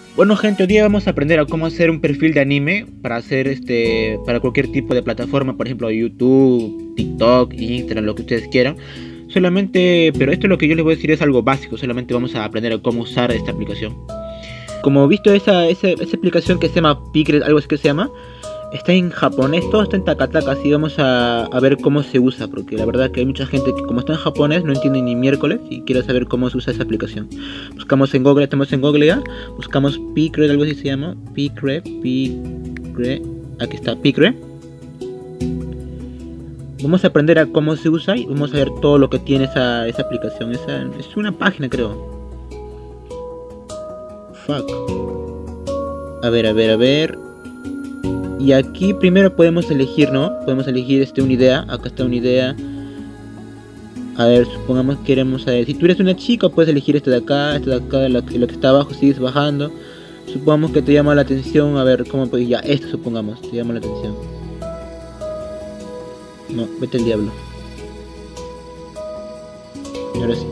Bueno gente, hoy día vamos a aprender a cómo hacer un perfil de anime para hacer para cualquier tipo de plataforma, por ejemplo YouTube, TikTok, Instagram, lo que ustedes quieran. Solamente, pero esto lo que yo les voy a decir es algo básico, solamente vamos a aprender a cómo usar esta aplicación. Como he visto esa aplicación que se llama Picret, algo así que se llama, está en japonés, todo está en takataka, así vamos a ver cómo se usa, porque la verdad que hay mucha gente que como está en japonés no entiende ni miércoles y quiere saber cómo se usa esa aplicación. Buscamos en Google, estamos en Google ya, buscamos Picret, algo así se llama, Picret, aquí está Picret. Vamos a aprender a cómo se usa y vamos a ver todo lo que tiene esa aplicación, es una página creo. Fuck. A ver. Y aquí primero podemos elegir, ¿no? Podemos elegir una idea. Acá está una idea. A ver, supongamos que queremos saber. Si tú eres una chica, puedes elegir esto de acá, lo que está abajo, sigues bajando. Supongamos que te llama la atención. A ver, ¿cómo puedes? Ya, esto supongamos, te llama la atención. No, vete al diablo. Y ahora sí.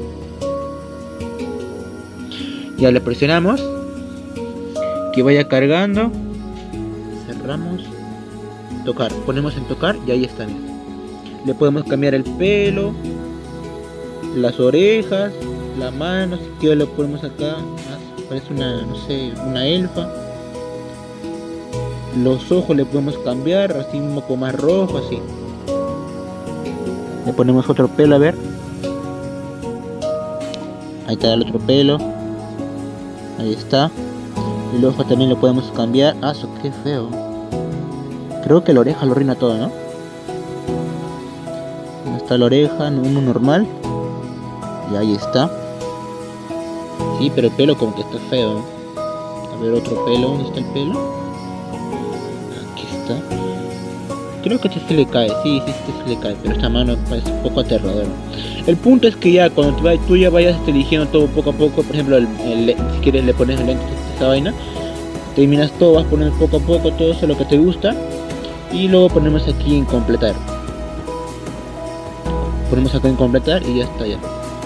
Ya le presionamos. Que vaya cargando. Cerramos, tocar, ponemos en tocar y ahí están. Le podemos cambiar el pelo, las orejas, la mano, si quiero lo ponemos acá, parece una, no sé, una elfa. Los ojos le podemos cambiar, así un poco más rojo, así. Le ponemos otro pelo, a ver. Ahí está el otro pelo. Ahí está. El ojo también lo podemos cambiar. Ah, eso qué feo. Creo que la oreja lo arruina todo, ¿no? ¿Dónde está la oreja? Uno normal. Y ahí está. Sí, pero el pelo como que está feo. A ver, otro pelo. ¿Dónde está el pelo? Aquí está. Creo que este se le cae. Sí, este se le cae. Pero esta mano parece un poco aterrador. El punto es que ya cuando tú ya vayas eligiendo todo poco a poco. Por ejemplo, si quieres le pones el lente a esta vaina. Terminas todo, vas poniendo poco a poco todo eso lo que te gusta. Y luego ponemos aquí en completar. Ponemos acá en completar y ya está ya.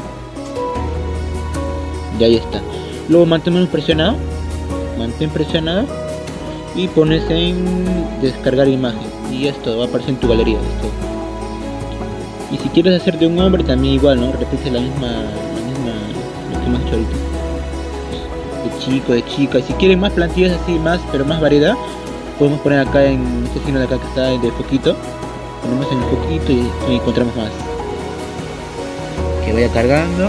Y ahí está. Luego mantenemos presionado. Mantén presionado. Y pones en descargar imagen. Y esto va a aparecer en tu galería. Esto. Y si quieres hacer de un hombre también igual, ¿no? Repite la misma lo que hemos hecho ahorita. De chico, de chica. Y si quieren más plantillas así, pero más variedad, podemos poner acá en este signo de acá que está de foquito. Ponemos en el foquito y encontramos más. Que vaya cargando.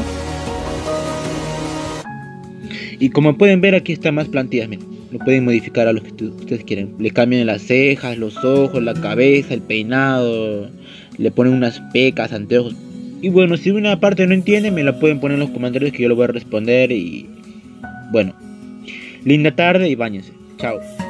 Y como pueden ver, aquí están más plantillas. Miren, lo pueden modificar a los que ustedes quieren. Le cambian las cejas, los ojos, la cabeza, el peinado. Le ponen unas pecas, anteojos. Y bueno, si una parte no entiende, me la pueden poner en los comentarios que yo lo voy a responder. Y bueno, linda tarde y báñense. Chao.